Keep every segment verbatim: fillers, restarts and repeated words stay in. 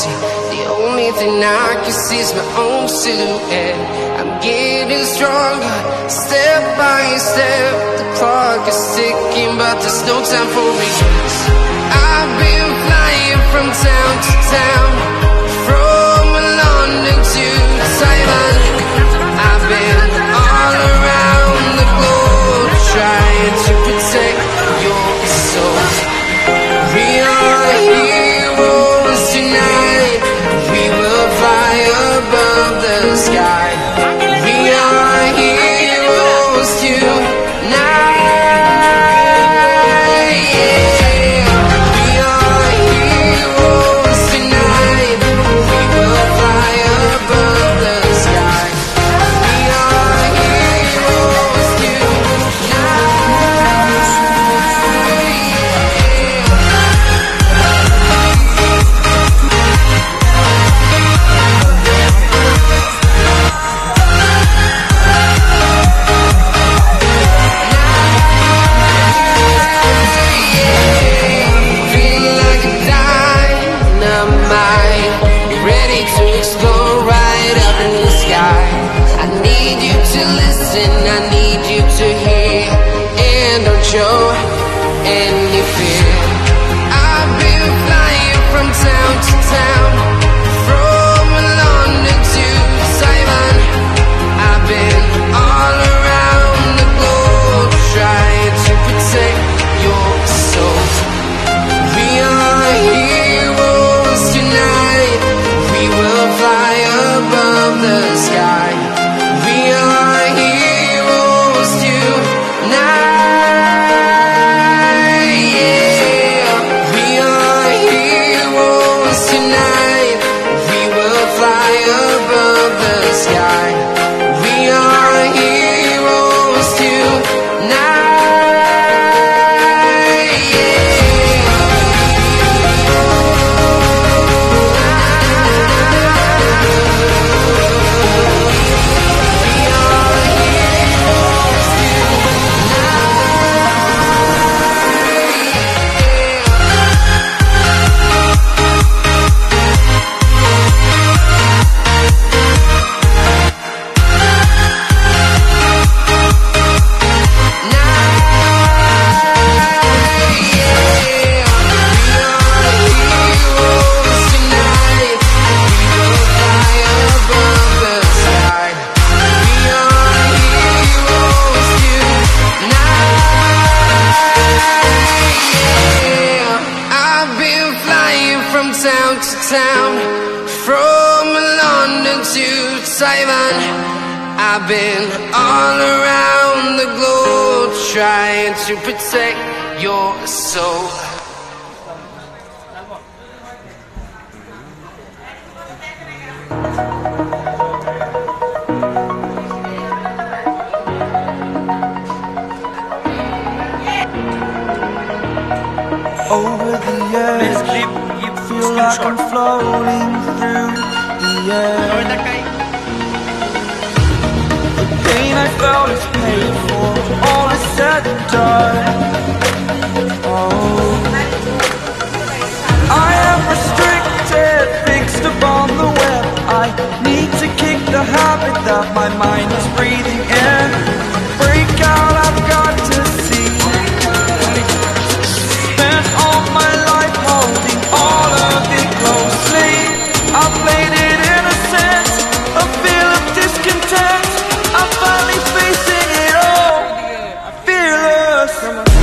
see. The only thing I can see is my own silhouette. I'm getting stronger, step by step. The clock is ticking, but there's no time for me. I've been flying from town to town, from London to Taiwan. I've been all around the globe, trying to protect your soul. We are heroes tonight. We will fly above the sky. We are heroes tonight. Show any fear. I've been flying from town to town, from London to Taiwan. I've been all around the globe, trying to protect your soul. We are heroes tonight. We will fly above the sky. We are heroes tonight. Town to town, from London to Taiwan. I've been all around the globe, trying to protect your soul. Over the years, feel like I'm floating through the air. The pain I felt is paid for, all is said and done. Oh, I am restricted, fixed upon the web. I need to kick the habit that my mind is breathing in. Break out, I've got to see. Spent all my life holding all of it closely. I played it innocent, a feel of discontent. I'm finally facing it all, fearless.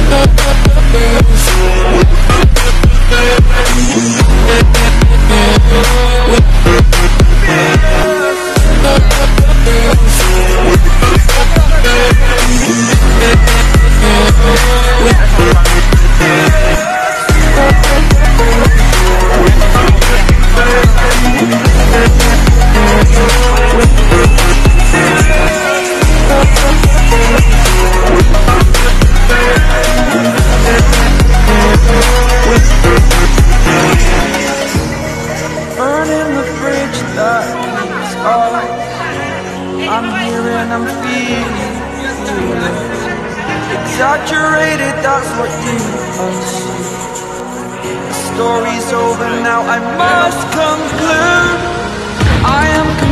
Burning the bridge that keeps us. I'm here and I'm feeling, feeling exaggerated, that's what you unsee. story's over now, I must conclude I am